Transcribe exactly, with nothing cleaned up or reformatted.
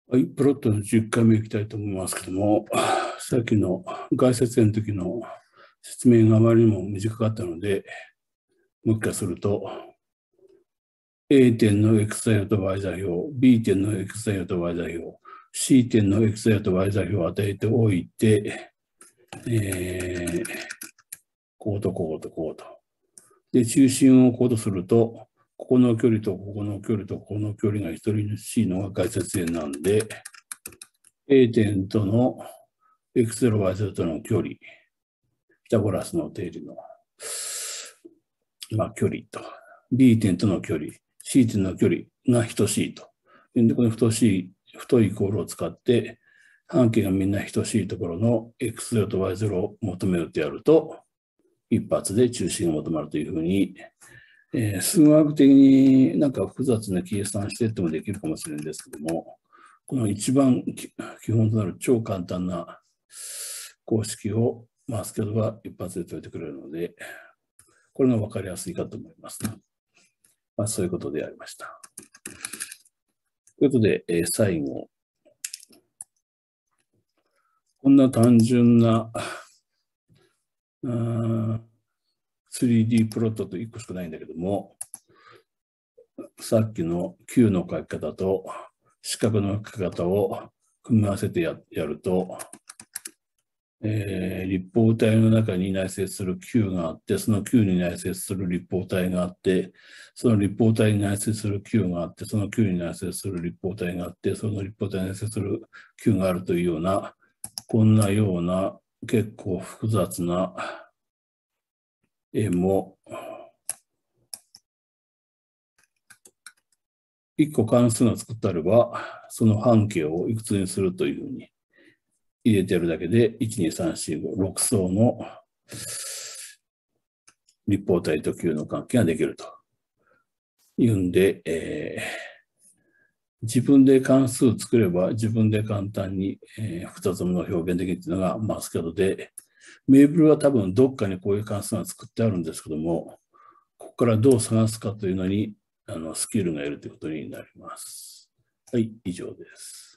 はい、プロットのじゅっかいめいきたいと思いますけども、さっきの概説の時の説明があまりにも短かったので、もう一回すると、A 点の X 座標と Y 座標、B 点の X 座標と Y 座標、C 点の X 座標と Y 座標を与えておいて、えー、こうとこうとこうと。で、中心をこうとすると、ここの距離とここの距離とここの距離が一人の C のが概説円なんで、A 点との エックスゼロ、ワイゼロ との距離、ピタゴラスの定理の、まあ、距離と、B 点との距離、C 点の距離が等しいと。で、この等しい、太いイコールを使って、半径がみんな等しいところの エックスゼロ と ワイゼロ を求めるってやると、一発で中心が求まるというふうに、えー、数学的になんか複雑な計算していってもできるかもしれないんですけども、この一番基本となる超簡単な公式をマスケットは一発で解いてくれるので、これが分かりやすいかと思います。まあ、そういうことでありました。ということで、えー、最後。こんな単純な スリーディー プロットといっこしかないんだけども、さっきの球の書き方と四角の書き方を組み合わせて や, やると、えー、立方体の中に内接する球があって、その球に内接する立方体があって、その立方体に内接する球があって、その球に内接する立方体があって、その立方体に内接する球があるというような、こんなような結構複雑な絵も、いっこ関数が作ってあれば、その半径をいくつにするというふうに入れてやるだけで、いち、に、さん、し、ご、ろく層の立方体と球の関係ができるというんで、えー、自分で関数作れば自分で簡単に、えー、複雑なものを表現できるというのがマスケットで、メーブルは多分どっかにこういう関数が作ってあるんですけども、ここからどう探すかというのにあのスキルがいるということになります。はい、以上です。